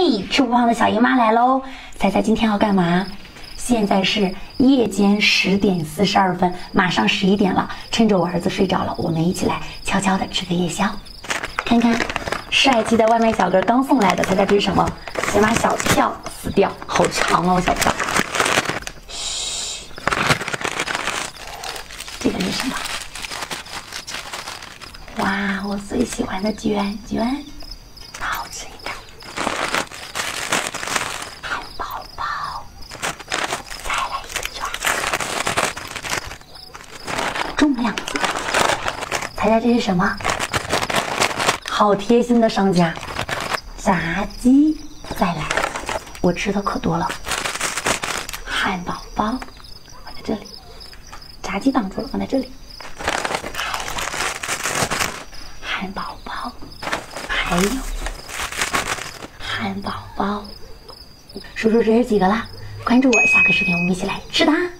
嘿，吃不胖的小姨妈来喽！猜猜今天要干嘛？现在是夜间10点42分，马上11点了。趁着我儿子睡着了，我们一起来悄悄的吃个夜宵。看看，帅气的外卖小哥刚送来的，猜猜这是什么？先把小票撕掉，好长哦，小票。嘘，这个是什么？哇，我最喜欢的卷卷，好吃一个。汉堡包，再来一个卷，重量级。猜猜这是什么？好贴心的商家，炸鸡。再来，我吃的可多了。汉堡包放在这里，炸鸡挡住了，放在这里。汉堡包，还有汉堡包。数数这是几个啦？关注我，下个视频我们一起来吃它。